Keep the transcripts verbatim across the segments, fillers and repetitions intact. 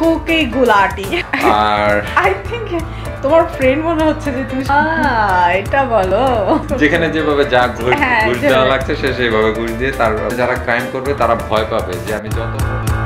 Cookie Gulati আর I think তোমার friend মনে হচ্ছে যে তুমি এটা বলো যেখানে যেভাবে যা ঘুষ হ্যাঁ, ঘুষ যেভাবে। দেওয়া লাগছে সে সেইভাবে ঘুষ দিয়ে তার যারা ক্রাইম করবে তারা ভয় পাবে যে আমি যত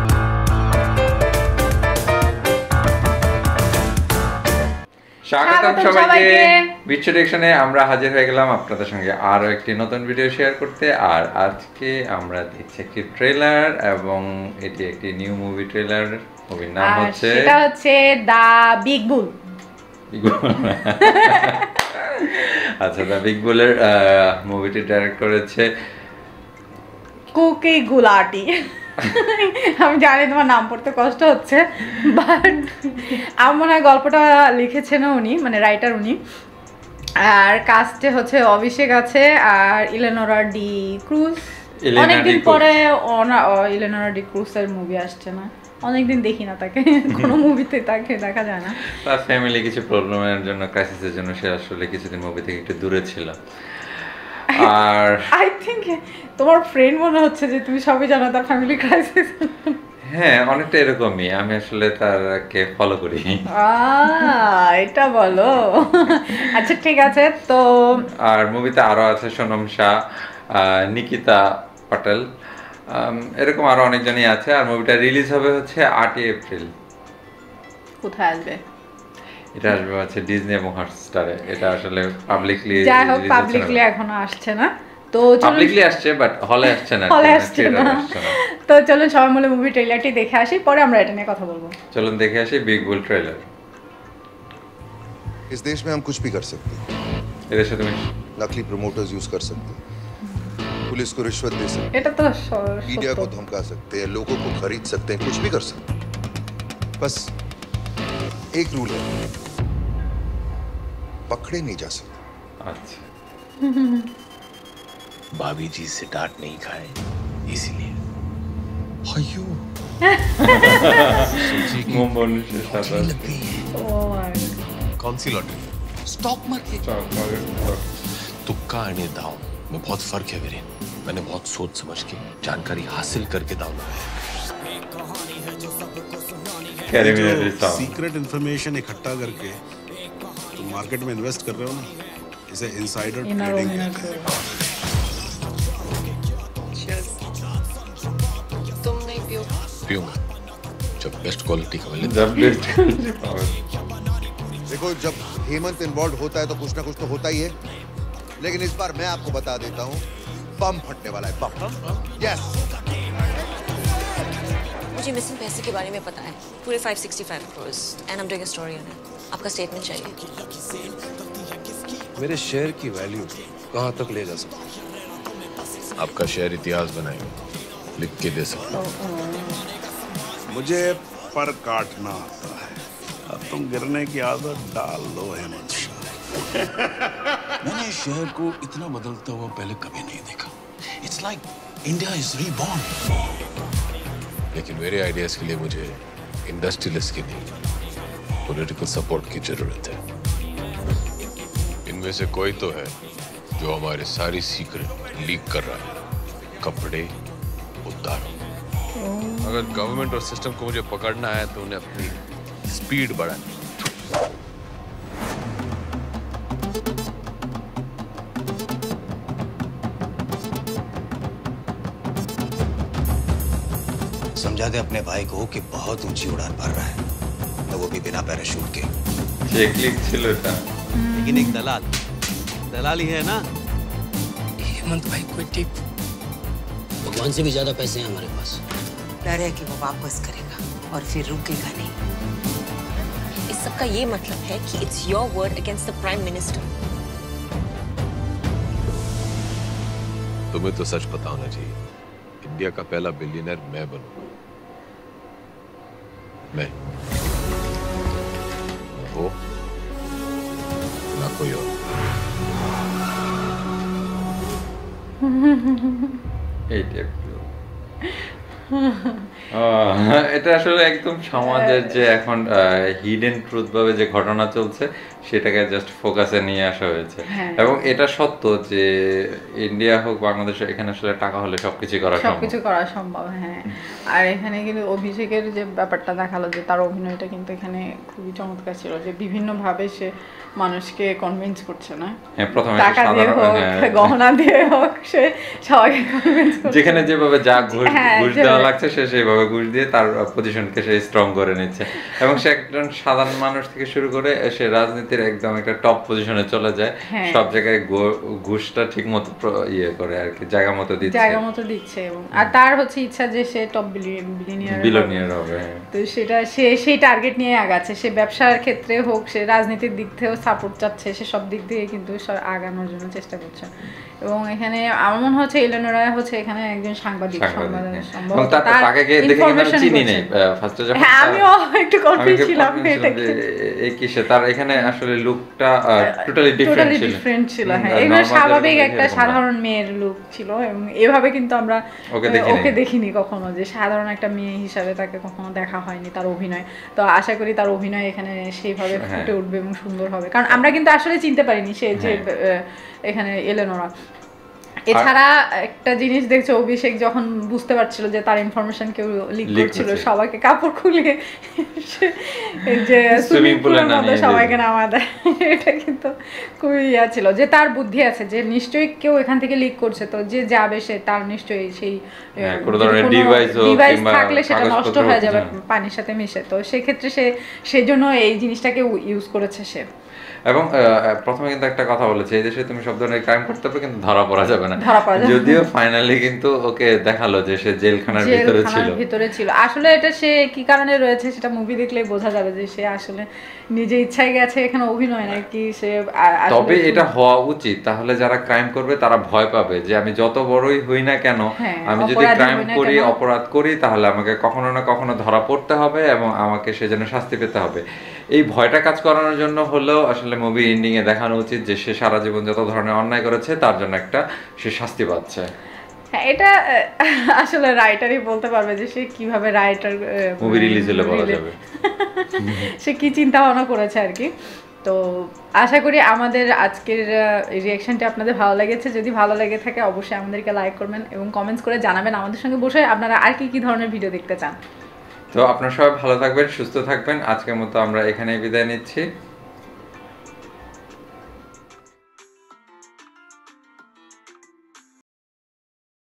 স্বাগতম স্বাগতম সবাইকে সবাইকে। বিচ্ছু ডিরেকশনে আমরা হাজির হয়ে গেলাম আপনাদের সঙ্গে আরো একটি নতুন ভিডিও শেয়ার করতে। আর আজকে আমরা দেখছি একটি ট্রেলার এবং এটি একটি নিউ মুভি ট্রেলার। মুভির নাম আর হচ্ছে সেটা হচ্ছে দা বিগ বুল। আচ্ছা, দা বিগ বুলের মুভিটি ডাইরেক্ট করেছে কুকি গুলাটি। আমি জানি তোমার নাম পড়তে কষ্ট হচ্ছে, বাট আমার মনে হয় গল্পটা লিখেছেন উনি, মানে রাইটার উনি। আর কাস্টে হচ্ছে অভিষেক আছে আর ইলেনোরা ডি ক্রুজ। ইলেনা অনেকদিন ডি ক্রুজ। পরে ওনা- ও, ইলেনোরা ডি ক্রুজের মুভি আসছে না, অনেকদিন দেখি না তাকে কোনো মুভিতে, তাকে দেখা যায় না। তার ফ্যামিলি কিছু প্রবলেমের জন্য, ক্রাইসিসের জন্য সে আসলে কিছুদিন মুভি থেকে একটু দূরে ছিল। আর আই থিংক তোমার ফ্রেন্ড মনে হচ্ছে যে তুমি সবই জানো তার ফ্যামিলি ক্রাইসিস। হ্যাঁ, অনেকটা এরকমই। আমি আসলে তারকে ফলো করি। এটা বলো। আচ্ছা ঠিক আছে। তো আর মুভিতে আরো আছে সোনম শাহ, আহ, নিকিতা পাটেল, আম, এরকম আরো অনেকজনই আছে। আর মুভিটা রিলিজ হবে হচ্ছে আটই এপ্রিল। কোথায় আসবে? এটা আসবে হচ্ছে ডিজনি এবং হটস্টারে। এটা আসলে পাবলিকলি যাই হোক, পাবলিকলি এখনো আসছে না, তো চলুন। পাবলিকলি আসছে বাট হলে আসছে না, হলে আসছে না। থিয়েটারে আসছে না। তো চলুন সবাই মিলে মুভি ট্রেলারটি দেখে আসি, পরে আমরা এটা নিয়ে কথা বলবো। চলুন দেখে আসি বিগ বুল ট্রেলার। इस देश में हम कुछ भी कर सकते हैं। এদের সাথে তুমি नकली प्रमोटर्स यूज कर सकते हैं, पुलिस को रिश्वत दे सकते এটা তো স- हैं, मीडिया को সত্য। धमका सकते हैं, लोगों को खरीद सकते हैं, कुछ भी कर सकते हैं। बस एक रूल है, पकड़े नहीं जा सकते। আচ্ছা, भाभी जी से डांट नहीं खाए इसलिए अयो মন মানুষের সাথে लग गई है। ও my God। कौन सी लॉटरी? Stock market. तुक्का अने दाव में बहुत फर्क है वीरेन। मैंने बहुत सोच समझ के जानकारी हासिल करके दाव लगाया। ক্যারিমিনারি সং। सीक्रेट इंफॉर्मेशन इकट्ठा करके तुम मार्केट में इन्वेस्ट कर रहे हो ना, इसे इनसाइडर Inner ट्रेडिंग woman कहते हैं। तुम नहीं पियो? पीऊंगा जब बेस्ट क्वालिटी का मिले। जब बेस्ट देखो, जब हेमंत इन्वॉल्व होता है तो कुछ ना कुछ तो होता ही है, लेकिन इस बार मैं आपको बता देता हूँ, बम फटने वाला है। बम यस। मुझे मिसिंग पैसे के बारे में पता है, पूरे five sixty five crore, and I am doing a story on it. आपका स्टेटमेंट चाहिए। मेरे शेयर की वैल्यू कहाँ तक ले जा सकते? आपका शेयर इतिहास बनाएंगे, लिख के दे सकता हूँ। मुझे पर काटना आता है, अब तुम गिरने की आदत डाल लो हेमंत शाह। मैंने इस शहर को इतना बदलता हुआ पहले कभी नहीं देखा। It's like India is reborn. लेकिन मेरे आइडियाज के लिए मुझे इंडस्ट्रियलिस्ट की नहीं, पॉलिटिकल सपोर्ट की जरूरत है। इनमें से कोई तो है जो हमारे सारी सीक्रेट लीक कर रहा है। कपड़े उतारो। अगर गवर्नमेंट और सिस्टम को मुझे पकड़ना है तो उन्हें अपनी स्पीड बढ़ानी। समझा दे अपने भाई को कि बहुत ऊंची उड़ान भर रहा है, तो वो भी बिना पैराशूट के। যে ক্লিক ছিল এটা। लेकिन एक दलाल दलाल ही है ना। हेमंत भाई कोई टिप? भगवान से भी ज्यादा पैसे हैं हमारे पास। डर है कि वो वापस करेगा और फिर रुकेगा नहीं। इस सब का ये मतलब है कि it's your word against the prime minister. तुम्हें तो सच पता होना चाहिए, इंडिया का पहला बिलियनर मैं बनूंगा। मैं वो ना कोई और। Eight April. এটা আসলে একদম সমাজের যে এখন হিডেন ট্রুথ ভাবে যে ঘটনা চলছে সেটাকে জাস্ট ফোকাসে নিয়ে আসা হয়েছে। এবং এটা সত্য যে ইন্ডিয়া হোক বাংলাদেশ, এখানে আসলে টাকা হলে সবকিছু করা সম্ভব, সবকিছু করা সম্ভব। হ্যাঁ, আর এখানে কিন্তু অভিষেকের যে ব্যাপারটা দেখালো যে তার অভিনয়টা কিন্তু এখানে খুবই চমৎকার ছিল, যে বিভিন্ন ভাবে সে মানুষকে কনভিন্স করছে না, হ্যাঁ প্রথমে টাকা দিয়ে হোক গহনা দিয়ে হোক সে সবাইকে কনভিন্স করছে, যেখানে যেভাবে যা ঘুষ ঘুষ দেওয়া লাগছে সে সেইভাবে ঘুষ দিয়ে তার পজিশনকে সে স্ট্রং করে নিচ্ছে। এবং সে একজন সাধারণ মানুষ থেকে শুরু করে সে রাজনীতির একদম একটা টপ পজিশনে চলে যায়, সব জায়গায় ঘুষটা ঠিক মতো ইয়ে করে আর কি, জায়গা মতো দিচ্ছে জায়গা মতো দিচ্ছে। এবং আর তার হচ্ছে ইচ্ছা যে সে টপ বিলিয়নিয়ার বিলিয়নিয়ার হবে, তো সেটা সে সেই টার্গেট নিয়ে আগাচ্ছে। সে ব্যবসার ক্ষেত্রে হোক, সে রাজনীতির দিক থেকেও সাপোর্ট চাচ্ছে, সে সব দিক দিয়ে কিন্তু আগানোর জন্য চেষ্টা করছে। এবং এখানে আমার মনে হচ্ছে এলেনোরা হচ্ছে এখানে একজন সাংবাদিক, সম্ভবত তাকে দেখে কিন্তু আমি চিনি নাই ফার্স্টে যখন, হ্যাঁ আমিও একটু কনফিউজ ছিলাম এটা কি এই কিসে, তার এখানে আসলে লুকটা টোটালি ডিফারেন্ট ছিল ডিফারেন্ট ছিল। হ্যাঁ, এগুলো স্বাভাবিক একটা সাধারণ মেয়ের লুক ছিল, এবং এভাবে কিন্তু আমরা ওকে দেখিনি কখনো, যে সাধারণ একটা মেয়ে হিসাবে তাকে কখনো দেখা হয়নি তার অভিনয়। তো আশা করি তার অভিনয় এখানে সেইভাবে ফুটে উঠবে এবং সুন্দর হবে, কারণ আমরা কিন্তু আসলে চিনতে পারিনি সে যে এখানে এলেনোরা। এছাড়া একটা জিনিস দেখছো, অভিষেক যখন বুঝতে পারছিল যে তার ইনফরমেশন কেউ লিক করছিল, সবাইকে কাপড় খুলে যে সুইমিং পুলের মধ্যে সবাইকে নামা দেয়, এটা কিন্তু খুবই ইয়া ছিল, যে তার বুদ্ধি আছে যে নিশ্চয়ই কেউ এখান থেকে লিক করছে, তো যে যাবে সে তার নিশ্চয়ই সেই ডিভাইস থাকলে সেটা নষ্ট হয়ে যাবে পানির সাথে মিশে, তো সেক্ষেত্রে সে সেই জন্য এই জিনিসটাকে ইউজ করেছে সে। এবং প্রথমে কিন্তু একটা কথা বলেছে, এই দেশে তুমি সব ধরনের ক্রাইম করতে পারবে কিন্তু ধরা পড়া যাবে না, যদিও ফাইনালি কিন্তু ওকে দেখালো যে সে জেলখানার ভিতরে ছিল ভিতরে ছিল আসলে এটা সে কি কারণে রয়েছে সেটা মুভি দেখলেই বোঝা যাবে, যে সে আসলে নিজে ইচ্ছায় গেছে এখানে অভিনয় নাকি সে। তবে এটা হওয়া উচিত, তাহলে যারা ক্রাইম করবে তারা ভয় পাবে যে আমি যত বড়ই হই না কেন, আমি যদি ক্রাইম করি অপরাধ করি তাহলে আমাকে কখনো না কখনো ধরা পড়তে হবে এবং আমাকে সেজন্য শাস্তি পেতে হবে। এই ভয়টা কাজ করানোর জন্য হলেও আসলে মুভি এন্ডিং এ দেখানো উচিত যে সে সারা জীবন যত ধরনের অন্যায় করেছে তার জন্য একটা সে শাস্তি পাচ্ছে। হ্যাঁ, এটা আসলে রাইটারই বলতে পারবে যে সে কিভাবে রাইটার মুভি রিলিজ হলে বলা যাবে সে কি চিন্তা ভাবনা করেছে আর কি। তো আশা করি আমাদের আজকের রিঅ্যাকশনটা আপনাদের ভালো লেগেছে। যদি ভালো লেগে থাকে অবশ্যই আমাদেরকে লাইক করবেন এবং কমেন্টস করে জানাবেন আমাদের সঙ্গে বসে আপনারা আর কি কি ধরনের ভিডিও দেখতে চান। তো আপনারা সবাই ভালো থাকবেন, সুস্থ থাকবেন। আজকের মতো আমরা এখানেই বিদায় নিচ্ছি।